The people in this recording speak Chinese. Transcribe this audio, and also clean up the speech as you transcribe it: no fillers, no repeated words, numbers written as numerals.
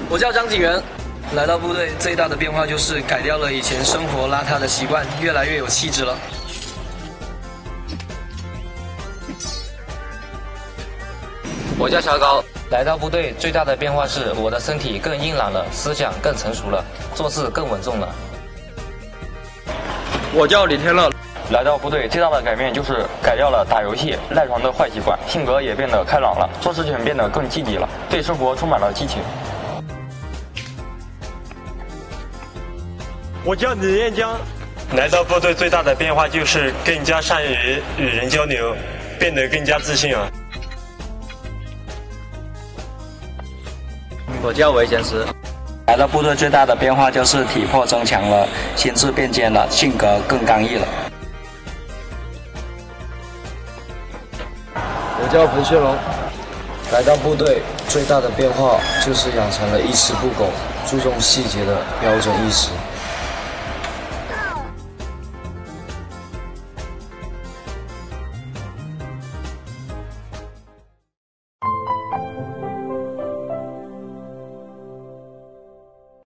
我叫张景元，来到部队最大的变化就是改掉了以前生活邋遢的习惯，越来越有气质了。 我叫小高，来到部队最大的变化是我的身体更硬朗了，思想更成熟了，做事更稳重了。 我叫李天乐。 来到部队最大的改变就是改掉了打游戏、赖床的坏习惯，性格也变得开朗了，做事情变得更积极了，对生活充满了激情。 我叫李彦江， 来到部队最大的变化就是更加善于与人交流，变得更加自信了。 我叫韦贤石。 来到部队最大的变化就是体魄增强了，心智变坚了，性格更刚毅了。 我叫彭学龙，来到部队最大的变化就是养成了一丝不苟、注重细节的标准意识。